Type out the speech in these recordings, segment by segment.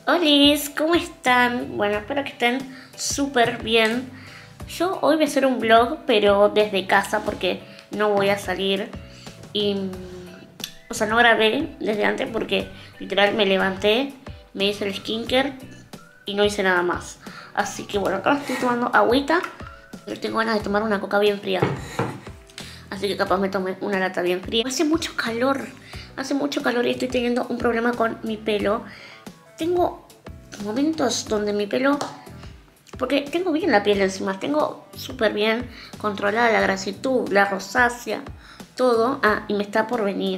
Hola, ¿cómo están? Bueno, espero que estén súper bien. Yo hoy voy a hacer un vlog, pero desde casa porque no voy a salir. Y, o sea, no grabé desde antes porque literal me levanté, me hice el skincare y no hice nada más. Así que bueno, acá estoy tomando agüita, pero tengo ganas de tomar una coca bien fría. Así que capaz me tome una lata bien fría. Hace mucho calor y estoy teniendo un problema con mi pelo. Tengo momentos donde mi pelo, porque tengo bien la piel encima, tengo súper bien controlada la grasitud, la rosácea, todo. Y me está por venir.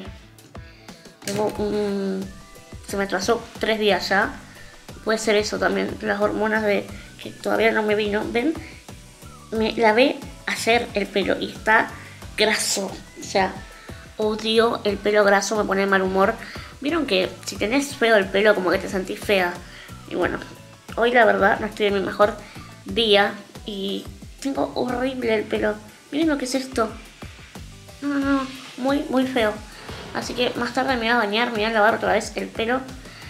Se me atrasó 3 días ya. Puede ser eso también, las hormonas de que todavía no me vino. ¿Ven? Me lavé ayer el pelo y está graso. O sea, odio el pelo graso, me pone de mal humor. Vieron que si tenés feo el pelo, como que te sentís fea. Y bueno, hoy la verdad no estoy en mi mejor día y tengo horrible el pelo. Miren lo que es esto. No, muy feo. Así que más tarde me voy a bañar, me voy a lavar otra vez el pelo.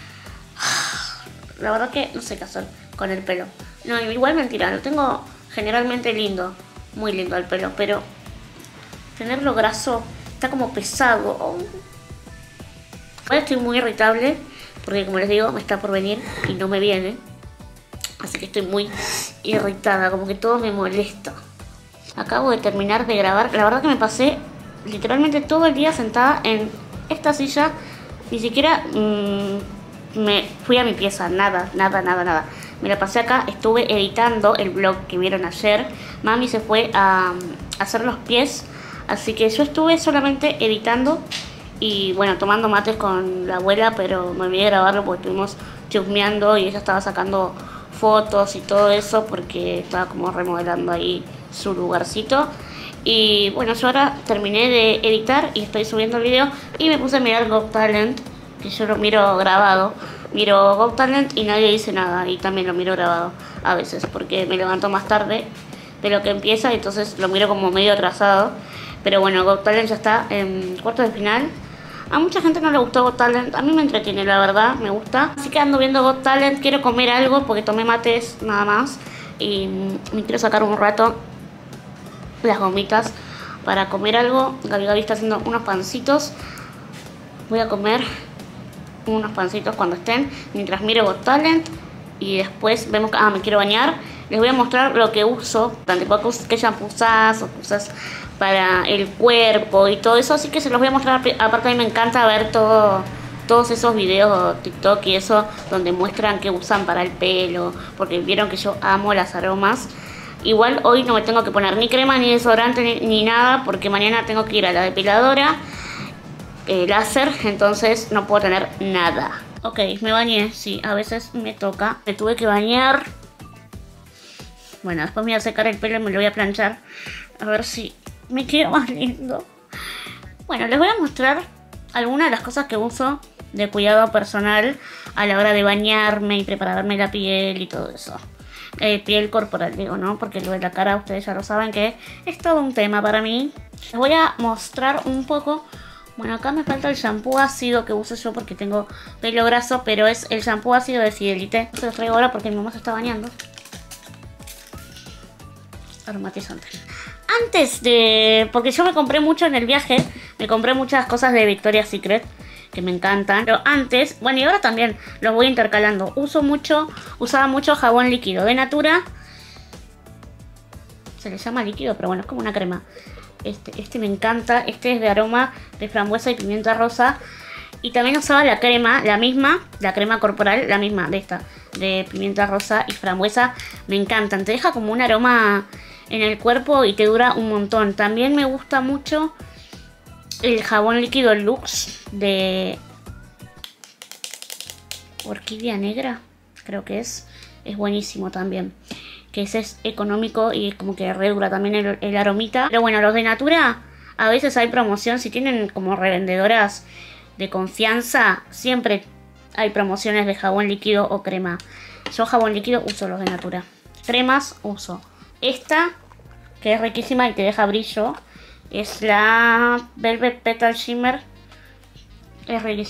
La verdad que no sé qué hacer con el pelo. No, igual mentira, lo tengo generalmente lindo, muy lindo el pelo, pero tenerlo graso está como pesado. Ahora estoy muy irritable porque, como les digo, me está por venir y no me viene. Así que estoy muy irritada, como que todo me molesta. Acabo de terminar de grabar. La verdad que me pasé literalmente todo el día sentada en esta silla. Ni siquiera me fui a mi pieza, nada. Me la pasé acá, estuve editando el vlog que vieron ayer. Mami se fue a hacer los pies, así que yo estuve solamente editando y bueno, tomando mates con la abuela, pero me olvidé de grabarlo porque estuvimos chusmeando y ella estaba sacando fotos y todo eso porque estaba como remodelando ahí su lugarcito. Y bueno, yo ahora terminé de editar y estoy subiendo el video y me puse a mirar Got Talent, que yo lo miro grabado. Miro Got Talent y nadie dice nada, y también lo miro grabado a veces porque me levanto más tarde de lo que empieza, entonces lo miro como medio atrasado. Pero bueno, Got Talent ya está en cuartos de final. A mucha gente no le gustó Got Talent, a mí me entretiene, la verdad, me gusta. Así que ando viendo Got Talent, quiero comer algo porque tomé mates nada más y me quiero sacar un rato las gomitas para comer algo. Gabi está haciendo unos pancitos. Voy a comer unos pancitos cuando estén, mientras miro Got Talent. Y después vemos que me quiero bañar. Les voy a mostrar lo que uso, tanto qué shampoo usas o usas para el cuerpo y todo eso. Así que se los voy a mostrar. Aparte a mí me encanta ver todos esos videos TikTok y eso, donde muestran qué usan para el pelo, porque vieron que yo amo las aromas. Igual hoy no me tengo que poner ni crema, ni desodorante, ni nada, porque mañana tengo que ir a la depiladora láser, entonces no puedo tener nada. Ok, me bañé, sí, a veces me toca. Me tuve que bañar. Bueno, después me voy a secar el pelo y me lo voy a planchar. A ver si me queda más lindo. Bueno, les voy a mostrar algunas de las cosas que uso de cuidado personal a la hora de bañarme y prepararme la piel y todo eso. Piel corporal, digo, ¿no? Porque lo de la cara ustedes ya lo saben que es todo un tema para mí. Les voy a mostrar un poco. Bueno, acá me falta el shampoo ácido que uso yo porque tengo pelo graso, pero es el shampoo ácido de Fidelité. Se los traigo ahora porque mi mamá se está bañando. Aromatizante. Porque yo me compré mucho en el viaje, me compré muchas cosas de Victoria's Secret que me encantan. Pero antes, bueno, y ahora también los voy intercalando. Usaba mucho jabón líquido de Natura. Se le llama líquido, pero bueno, es como una crema. Este me encanta. Este es de aroma de frambuesa y pimienta rosa. Y también usaba la crema, la crema corporal, la misma de esta, de pimienta rosa y frambuesa. Me encantan. Te deja como un aroma en el cuerpo y te dura un montón. También me gusta mucho el jabón líquido Lux de Orquídea Negra, creo que es buenísimo también. Que ese es económico y como que redura también el aromita. Pero bueno, los de Natura a veces hay promoción. Si tienen como revendedoras de confianza, siempre hay promociones de jabón líquido o crema. Yo jabón líquido uso los de Natura. Cremas uso esta, que es riquísima y te deja brillo. Es la Velvet Petal Shimmer. Es riquísima.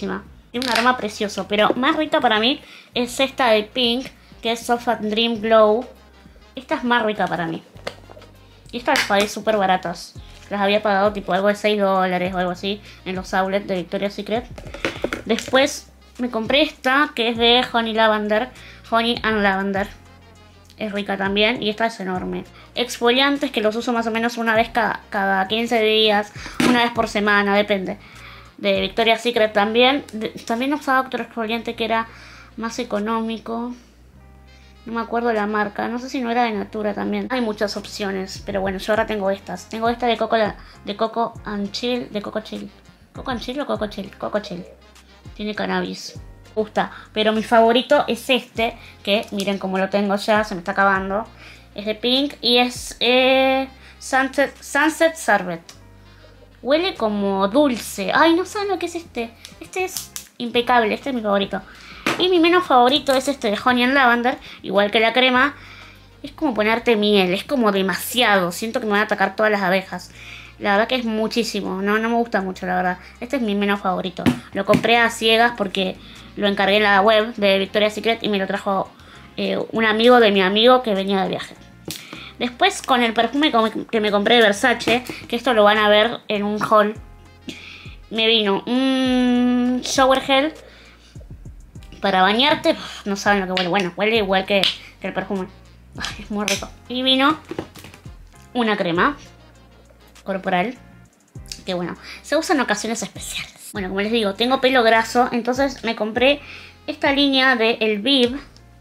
Tiene un aroma precioso, pero más rica para mí es esta de Pink, que es Soft and Dream Glow. Esta es más rica para mí. Y estas las pagué súper baratas. Las había pagado tipo algo de $6 o algo así en los outlets de Victoria's Secret. Después me compré esta que es de Honey and Lavender. Es rica también y esta es enorme. Exfoliantes que los uso más o menos una vez cada 15 días, una vez por semana, depende. De Victoria's Secret también. También usaba otro exfoliante que era más económico. No me acuerdo la marca. No sé si no era de Natura también. Hay muchas opciones. Pero bueno, yo ahora tengo estas. Tengo esta de Coco and Chill. ¿De Coco Chill? ¿Coco and Chill o Coco Chill? Coco Chill. Tiene cannabis. Me gusta. Pero mi favorito es este. Que miren cómo lo tengo ya. Se me está acabando. Es de Pink. Y es Sunset Sorbet. Huele como dulce. Ay, no saben lo que es este. Este es impecable. Este es mi favorito. Y mi menos favorito es este de Honey and Lavender. Igual que la crema. Es como ponerte miel. Es como demasiado. Siento que me van a atacar todas las abejas. La verdad que es muchísimo. No me gusta mucho, la verdad. Este es mi menos favorito. Lo compré a ciegas porque lo encargué en la web de Victoria's Secret. Y me lo trajo un amigo de mi amigo que venía de viaje. Después con el perfume que me compré de Versace. Que esto lo van a ver en un haul. Me vino un shower gel para bañarte. No saben lo que huele. Bueno, huele igual que el perfume. Ay, es muy rico. Y vino una crema corporal que bueno, se usa en ocasiones especiales. Bueno, como les digo, tengo pelo graso. Entonces me compré esta línea de El Viv,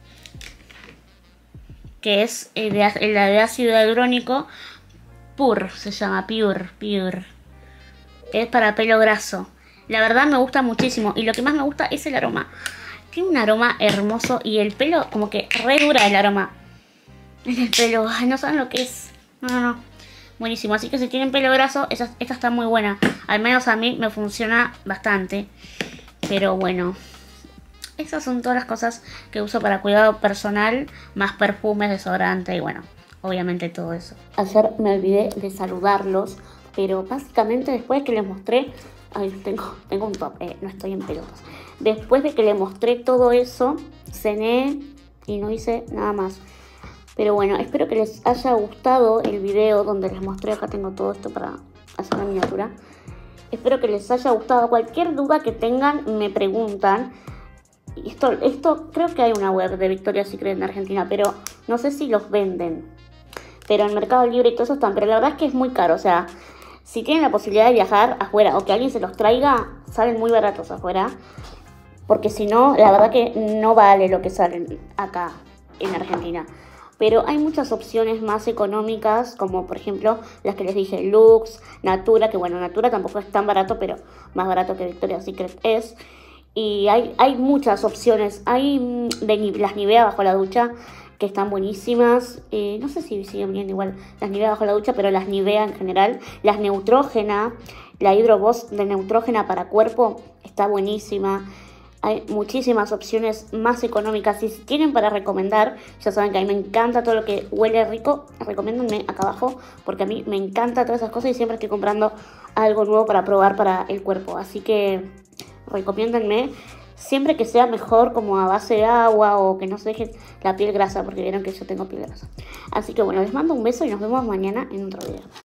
que es la de ácido hialurónico Pure. Se llama Pure. Es para pelo graso. La verdad me gusta muchísimo. Y lo que más me gusta es el aroma. Tiene un aroma hermoso. Y el pelo como que re dura el aroma en el pelo. Ay, no saben lo que es. No. Buenísimo. Así que si tienen pelo graso, esta está muy buena. Al menos a mí me funciona bastante. Pero bueno, esas son todas las cosas que uso para cuidado personal. Más perfumes, desodorante y bueno, obviamente todo eso. Ayer me olvidé de saludarlos. Pero básicamente después que les mostré... Ay, tengo un top, no estoy en pelotas. Después de que les mostré todo eso, cené y no hice nada más. Pero bueno, espero que les haya gustado el video donde les mostré. Acá tengo todo esto para hacer una miniatura. Espero que les haya gustado. Cualquier duda que tengan, me preguntan. Esto creo que hay una web de Victoria's Secret en Argentina, pero no sé si los venden. Pero en Mercado Libre y todo eso están. Pero la verdad es que es muy caro, o sea... Si tienen la posibilidad de viajar afuera o que alguien se los traiga, salen muy baratos afuera. Porque si no, la verdad que no vale lo que salen acá en Argentina. Pero hay muchas opciones más económicas, como por ejemplo las que les dije, Lux, Natura, que bueno, Natura tampoco es tan barato, pero más barato que Victoria's Secret es. Y hay muchas opciones. Hay las Nivea bajo la ducha, que están buenísimas. No sé si siguen viendo igual las Nivea bajo la ducha, pero las Nivea en general. Las Neutrógena, la Hydro Boss de Neutrógena para cuerpo está buenísima. Hay muchísimas opciones más económicas. Si tienen para recomendar, ya saben que a mí me encanta todo lo que huele rico. Recomiéndenme acá abajo, porque a mí me encanta todas esas cosas y siempre estoy comprando algo nuevo para probar para el cuerpo. Así que recomiéndenme. Siempre que sea mejor como a base de agua o que no se deje la piel grasa, porque vieron que yo tengo piel grasa. Así que bueno, les mando un beso y nos vemos mañana en otro video.